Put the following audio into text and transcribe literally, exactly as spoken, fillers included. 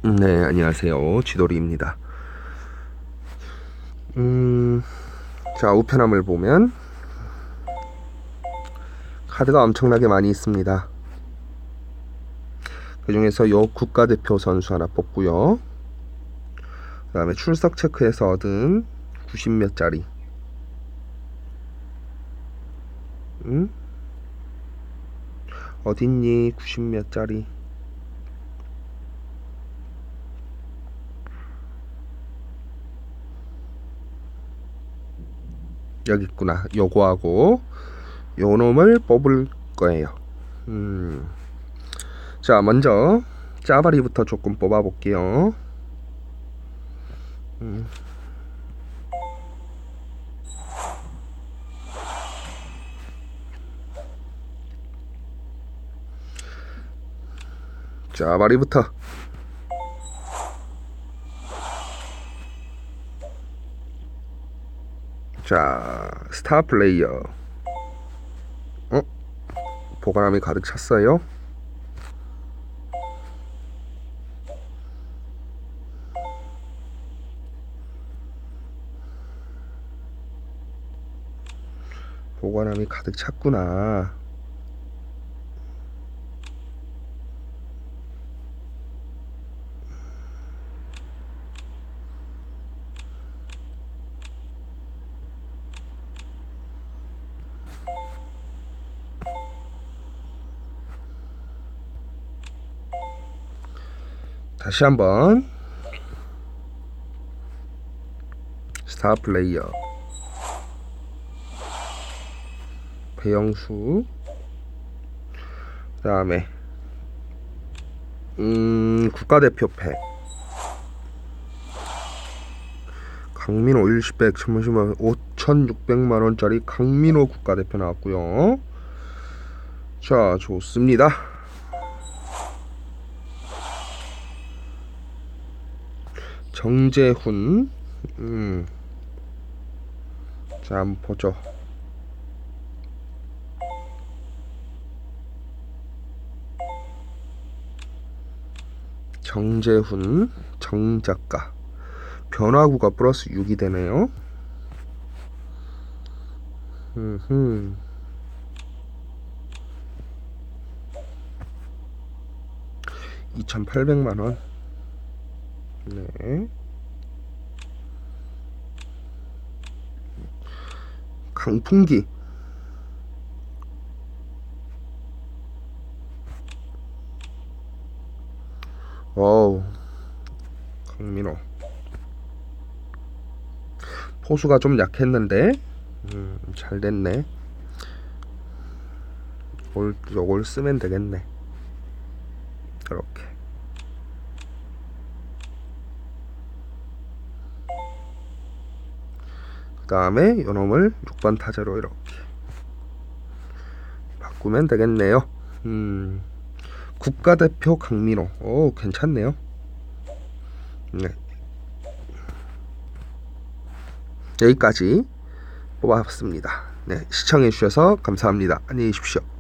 네, 안녕하세요. 쥐돌이입니다. 음, 자, 우편함을 보면 카드가 엄청나게 많이 있습니다. 그 중에서 요 국가대표 선수 하나 뽑고요. 그 다음에 출석 체크에서 얻은 구십 몇 짜리. 음? 어딨니? 구십 몇 짜리. 여기 있구나. 요거하고 요 놈을 뽑을 거예요. 음. 자, 먼저 짜바리부터 조금 뽑아 볼게요. 음. 짜바리부터. 자, 스타 플레이어. 어? 보관함이 가득 찼어요. 보관함이 가득 찼구나. 다시 한번 스타 플레이어 배영수. 그 다음에 음 국가대표 팩 강민호 일시백 잠시만 오천육백만원짜리 강민호 국가대표 나왔고요. 자, 좋습니다. 정재훈. 음. 자, 한번 보죠. 정재훈 정작가 변화구가 플러스 육이 되네요. 음흠. 이천팔백만원. 네. 강풍기. 어우, 강민호. 포수가 좀 약했는데 음, 잘 됐네. 요걸, 요걸 쓰면 되겠네. 이렇게. 그 다음에 요놈을 육 번 타자로 이렇게 바꾸면 되겠네요. 음, 국가대표 강민호. 오, 괜찮네요. 네. 여기까지 뽑아봤습니다. 네, 시청해주셔서 감사합니다. 안녕히 계십시오.